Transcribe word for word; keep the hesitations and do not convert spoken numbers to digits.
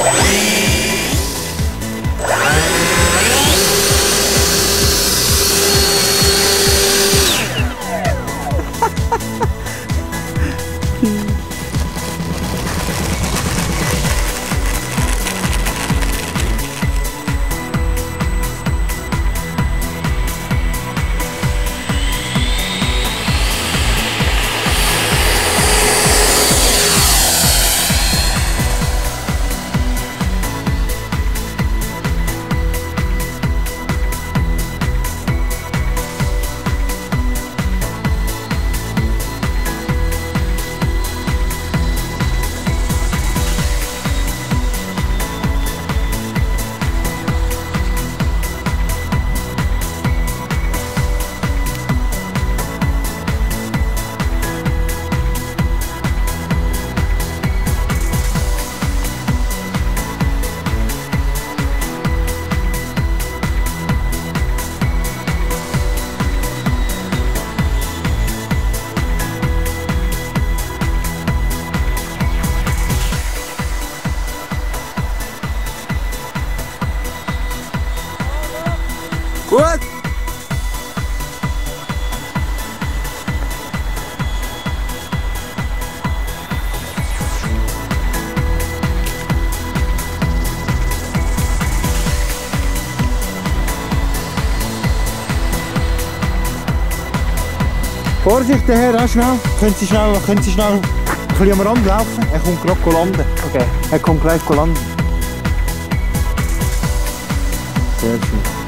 Gut! Vorsicht, der Herr, auch schnell. Können Sie schnell, können Sie schnell ein bisschen am Rand laufen? Er kommt gerade landen. Okay. Er kommt gleich landen. Sehr schön.